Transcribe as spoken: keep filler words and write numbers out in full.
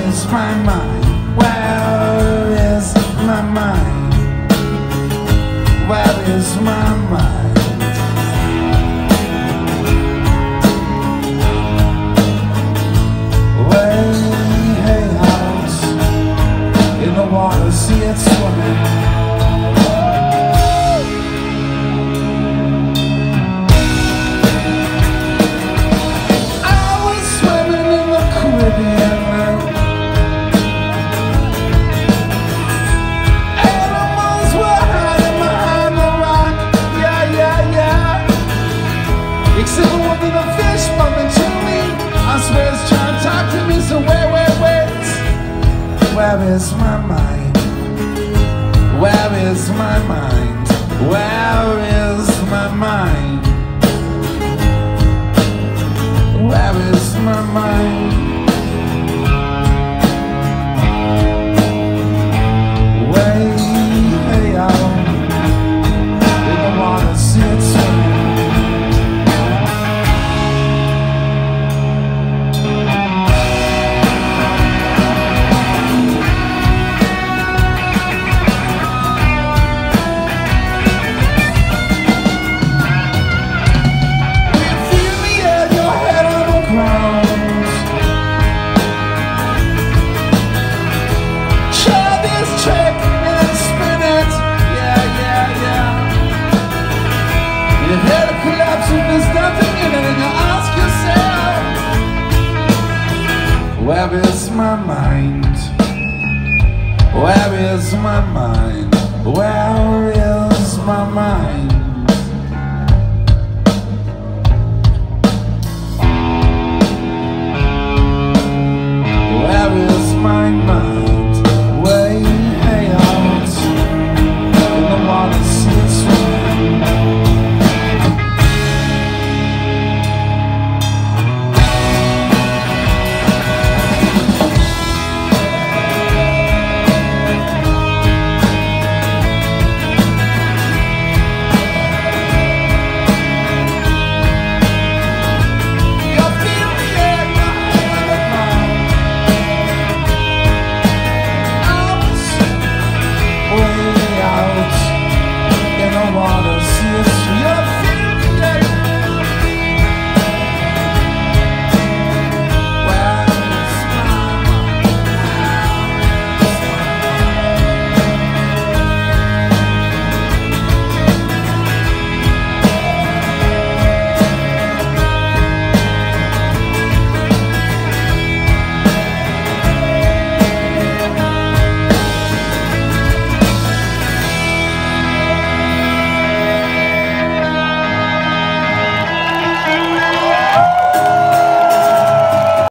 is my mind? Where is my mind? Where is my mind? Way out in the water, see it swimming. Except for one little fish bumping to me. I swear it's trying to talk to me. So where, where, where? Where is my mind? Where is my mind? Where is my mind? Where is my mind? Way out in the water, see it swimming. Where is my mind? Where is my mind? Where